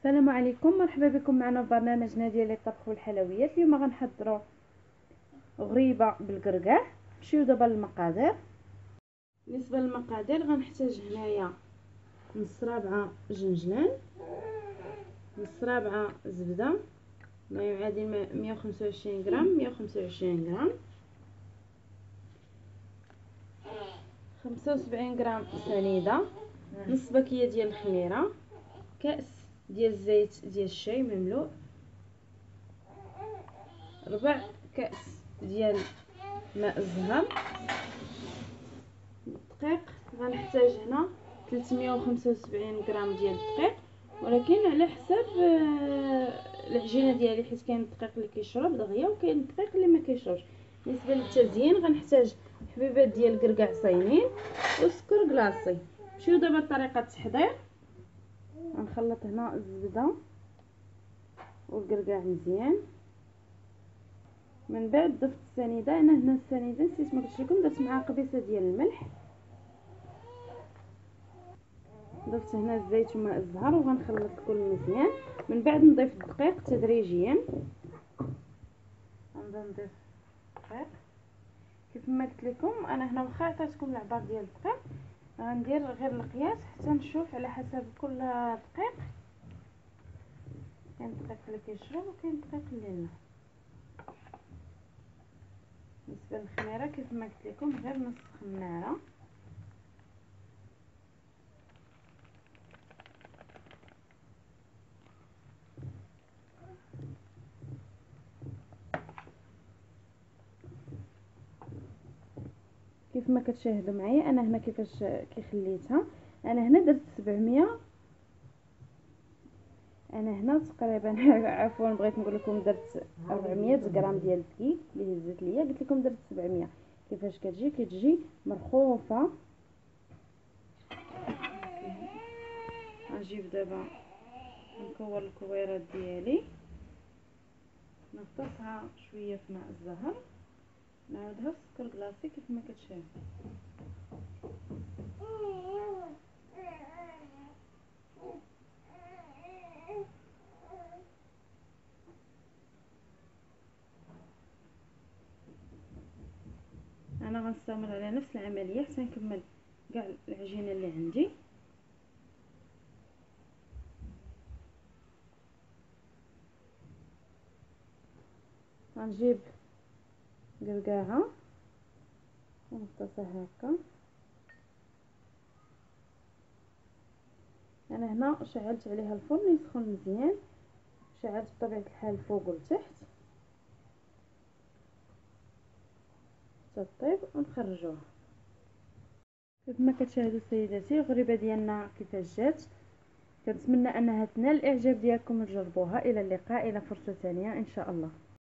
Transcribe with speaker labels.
Speaker 1: السلام عليكم، مرحبا بكم معنا في برنامجنا ديال الطبخ والحلويات. اليوم غنحضروا غريبه بالكركاع. نمشيو دابا للمقادير. بالنسبه للمقادير غنحتاج هنايا نص رابعه جنجلان، نص رابعه زبده ما يعادل 125 غرام 125 غرام، 75 غرام سنيده، نص باكيه ديال الخميره، كاس ديال الزيت ديال الشاي مملوء، ربع كاس ديال ماء الزهر. الدقيق غنحتاج هنا 375 غرام ديال الدقيق، ولكن على حساب العجينه ديالي، حيت كاين الدقيق اللي كيشرب دغيا وكاين الدقيق اللي ما كيشربش. بالنسبه للتزيين غنحتاج حبيبات ديال الكركاع صايمين وسكر كلاصي. نمشيو دابا لطريقه التحضير. غنخلط هنا الزبده والكركاع مزيان. من بعد ضفت السنيده. انا هنا السنيده نسيت ما قلت لكم، درت معها قبيصه ديال الملح. ضفت هنا الزيت وماء الزهر وغنخلط الكل مزيان. من بعد نضيف الدقيق تدريجيا. غنبدا نضيف الدقيق كيف ما قلت لكم. انا هنا واخا عطيتكم العبار ديال الدقيق، غندير غير القياس حتى نشوف على حسب كل دقيق. كاين الدقيق اللي كيشرب وكاين الدقيق اللي لا. بالنسبه للخميره كيف ما قلت لكم غير نص خماره. كيف ما كتشاهدوا معايا انا هنا كيفاش خليتها. انا هنا درت 700. انا هنا تقريبا عفوا بغيت نقول لكم درت 400 غرام ديال الدقيق اللي هزت ليا. قلت لكم درت 700. كيفاش كتجي مرخوفه. غنجيب دابا نكور الكويرات ديالي، نغطسها شويه في ماء الزهر، نعاودها في سكر كلاصي كيف ما كتشاهد. انا غنستمر على نفس العمليه حتى نكمل كاع العجينه اللي عندي. غنجيب قرقاعه ونغطسها هكا. انا هنا شعلت عليها الفرن يسخن مزيان، شعلت بطبيعه الحال فوق والتحت حتى طيب ونخرجوها. كيف ما كتشاهدوا سيداتي الغريبه ديالنا كيفاش جات. كنتمنى انها تنال الاعجاب ديالكم وتجربوها. الى اللقاء، الى فرصه ثانيه ان شاء الله.